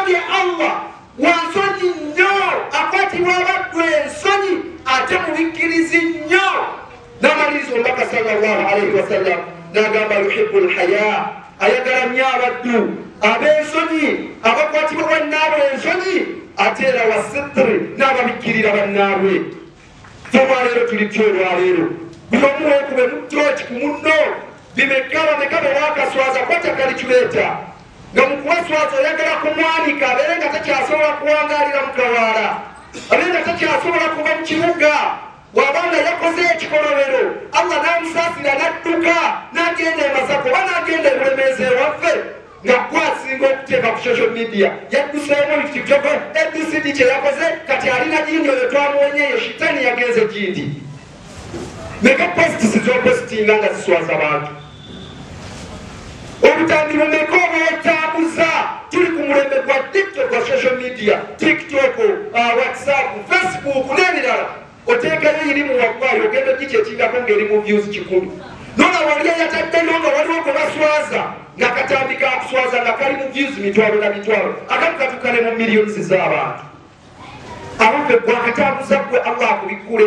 ye Allah wansonyi nnyo akwatibwa abaddu ensonyi ate mubikkirizi nnyo. N'amaliriza omubaka sallallahu alaihi wasallam n'agamba yuhibbu lhaya, ayagala nnyo abaddu ab'ensonyi abakwatibwa bannaabwe ensonyi ate era wasitri n'ababikkirira bannaabwe. Ffe olwaleero tulitya olwaleero buli omu weekube mu tooki ku munno bimeka bameka bewaakaswaza kwata kaliculeeta nga mu kuwaswaza oyagala kumwanika abeere nga takyasobola kuwangaalira mu kawaala, abeere nga takyasobola kuva mu kibuga. Bw'abanga yakoze ekikolobero Allah n'amusaasira n'adduka n'agenda e Masaka oba n'agenda e Bulemeezi ewaffe nga gwasinga okuteeka ku social media yadduseemu ekitoko ABCD kye yakoze kati alina gindi oyo twamuwenyeyo shitani yagenze gindi. Meka positisi z'opositinga nga ziswaza bantu. Obutambi bumeka obwetambuza tuli ku mulembe gwa TikTok gwa social media, TikTok, WhatsApp, Facebook n'ebirala. Oteekayo irimu waggwayo ogenda gikyekingako ng'eri mu views 100. Nona wali eyataddeyo nga waliwo gwe baswaza nga katambi kakuswaza nga kali mu views mitwalo na mitwalo akamu katukale mu millions z'abantu. Abaffe gwakatambuza gwe Allah akubikkule,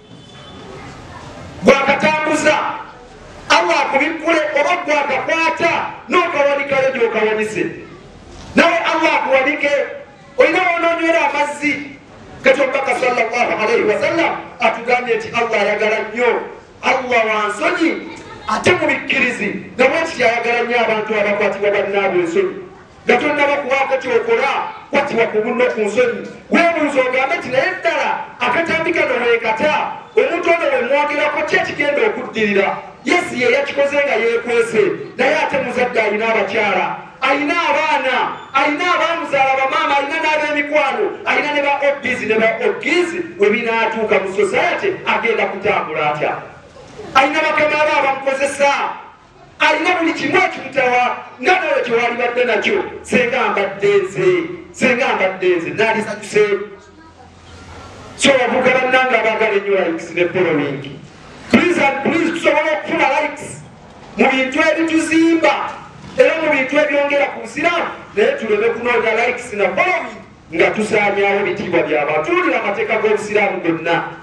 gwakatambuza Allah akubikkule oba gwakakwata n'okawanikayo gy'okawanise nawe Allah akuwanike. Olina wonoonywera amazzi kati omubaka sallallahu alaihi wasallam atugambye nti Allah ayagala nnyo, Allah wansonyi ate mubikkirizi nabwekiti ayagala nnyo abantu abakwatibwa bannaabwe ensonyi nga tonnabakubaako kyokola kwatibwa ku bunno ku nsonyi. Weebuuza ogambe nti naye ddala akatambi kano weekata omuntu ono we mwogerako ki ekigenda okuddirira? Yesu ye yakikoze nga yeekwese naye ate muzadde alina abakyala, alina abaana, alina abaamuzaala bamaama, alina n'ab'emikwano, alina ne ba ogizi ne ba ogizi we binaatuuka mu society agenda kutambula atya? Alina bakama abo abamukozesa, alina buli kimu ekimutawa nga nawe kyewalibadde nakyo. Senga mbadde nze naalisanyuse. So bavuga bannanga abaagala ennyo likes ne following. Please and please tusobole okufuna likes mu bintu ebituzimba era mu bintu ebyongera ku busiraamu, naye tuleme kunoonya likes na following nga tusaanyaawo ebitiibwa by'abantu. Tuwulira amateeka g'obusiraamu gonna.